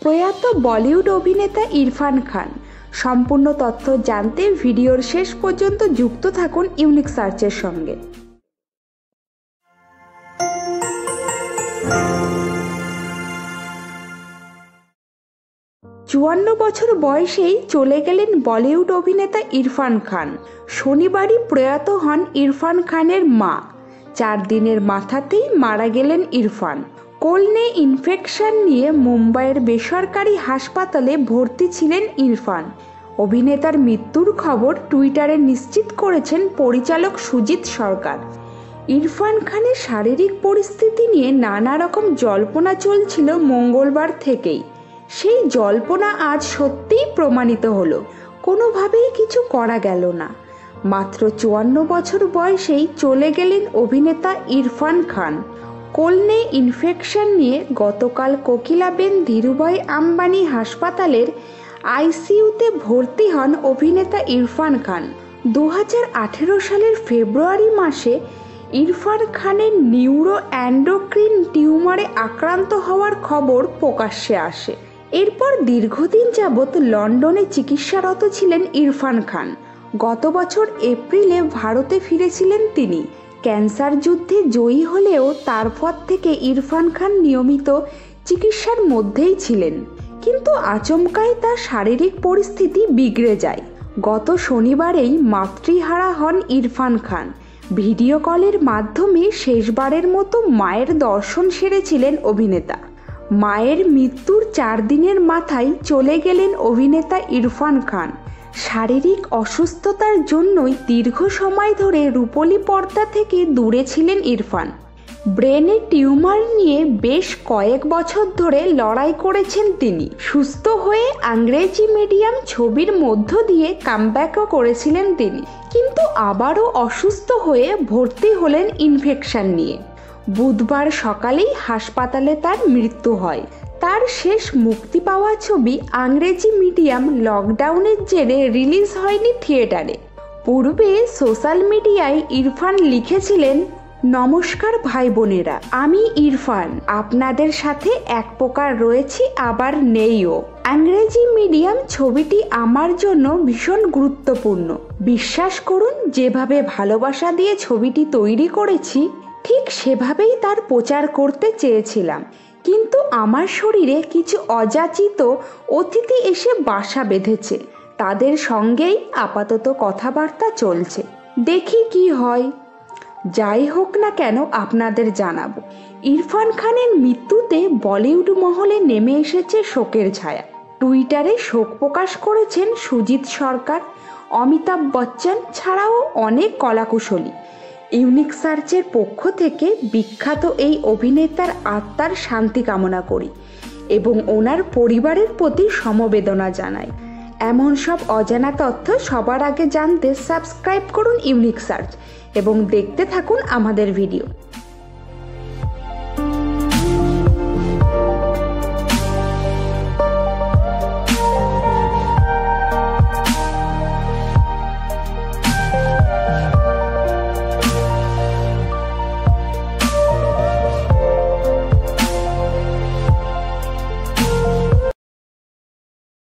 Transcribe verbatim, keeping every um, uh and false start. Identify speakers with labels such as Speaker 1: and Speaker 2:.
Speaker 1: প্রয়াত বলিউড অভিনেতা ইরফান খান। সম্পূর্ণ তথ্য জানতে ভিডিওর শেষ পর্যন্ত যুক্ত থাকুন ইউনিক সার্চের সঙ্গে। চুয়ান্ন বছর বয়সেই চলে গেলেন বলিউড অভিনেতা ইরফান খান। শনিবারই প্রয়াত হন ইরফান খানের মা। চার দিনের মাথাতেই মারা গেলেন ইরফান। কোলনে ইনফেকশন নিয়ে মুম্বাইয়ের বেসরকারি হাসপাতালে ভর্তি ছিলেন ইরফান। অভিনেতার মৃত্যুর খবর টুইটারে নিশ্চিত করেছেন পরিচালক সুজিত সরকার। ইরফান খানের শারীরিক পরিস্থিতি নিয়ে নানা রকম জল্পনা চলছিল মঙ্গলবার থেকেই। সেই জল্পনা আজ সত্যিই প্রমাণিত হলো। কোনোভাবেই কিছু করা গেল না। মাত্র চুয়ান্ন বছর বয়সেই চলে গেলেন অভিনেতা ইরফান খান। কোলনে ইনফেকশন নিয়ে গতকাল কোকিলাবেন ধীরুভাই আম্বানি হাসপাতালের আইসিইউতে ভর্তি হন অভিনেতা ইরফান খান। দু হাজার আঠেরো সালের ফেব্রুয়ারি মাসে ইরফান খানের নিউরো অ্যান্ডোক্রিন টিউমারে আক্রান্ত হওয়ার খবর প্রকাশ্যে আসে। এরপর দীর্ঘদিন যাবৎ লন্ডনে চিকিৎসারত ছিলেন ইরফান খান। গত বছর এপ্রিলে ভারতে ফিরেছিলেন তিনি। ক্যান্সার যুদ্ধে জয়ী হলেও তারপর থেকে ইরফান খান নিয়মিত চিকিৎসার মধ্যেই ছিলেন, কিন্তু আচমকাই তার শারীরিক পরিস্থিতি বিগড়ে যায়। গত শনিবারেই মাতৃহারা হন ইরফান খান। ভিডিও কলের মাধ্যমে শেষবারের মতো মায়ের দর্শন সেরেছিলেন অভিনেতা। মায়ের মৃত্যুর চার দিনের মাথায় চলে গেলেন অভিনেতা ইরফান খান। শারীরিক অসুস্থতার জন্যই দীর্ঘ সময় ধরে রূপলী পর্দা থেকে দূরে ছিলেন ইরফান। ব্রেনে টিউমার নিয়ে বেশ কয়েক বছর ধরে লড়াই করেছেন তিনি। সুস্থ হয়ে ইংরেজি মিডিয়াম ছবির মধ্য দিয়ে কামব্যাকও করেছিলেন তিনি, কিন্তু আবারও অসুস্থ হয়ে ভর্তি হলেন ইনফেকশন নিয়ে। বুধবার সকালেই হাসপাতালে তার মৃত্যু হয়। তার শেষ মুক্তি পাওয়া ছবি ইংরেজি মিডিয়াম লকডাউনের জেরে রিলিজ হয়নি থিয়েটারে। পূর্বে সোশ্যাল মিডিয়ায় ইরফান লিখেছিলেন, নমস্কার ভাই বোনেরা, আমি ইরফান আপনাদের সাথে এক প্রকার রয়েছি আবার নেইও। ইংরেজি মিডিয়াম ছবিটি আমার জন্য ভীষণ গুরুত্বপূর্ণ। বিশ্বাস করুন, যেভাবে ভালোবাসা দিয়ে ছবিটি তৈরি করেছি ঠিক সেভাবেই তার প্রচার করতে চেয়েছিলাম, কিন্তু আমার শরীরে কিছু অযাচিত অতিথি এসে বাসা বেঁধেছে। তাদের সঙ্গেই আপাতত কথাবার্তা চলছে, দেখি কি হয়। যাই হোক না কেন আপনাদের জানাবো। ইরফান খানের মৃত্যুতে বলিউড মহলে নেমে এসেছে শোকের ছায়া। টুইটারে শোক প্রকাশ করেছেন সুজিত সরকার, অমিতাভ বচ্চন ছাড়াও অনেক কলাকুশলী। ইউনিক সার্চের পক্ষ থেকে বিখ্যাত এই অভিনেতার আত্মার শান্তি কামনা করি এবং ওনার পরিবারের প্রতি সমবেদনা জানাই। এমন সব অজানা তথ্য সবার আগে জানতে সাবস্ক্রাইব করুন ইউনিক সার্চ এবং দেখতে থাকুন আমাদের ভিডিও।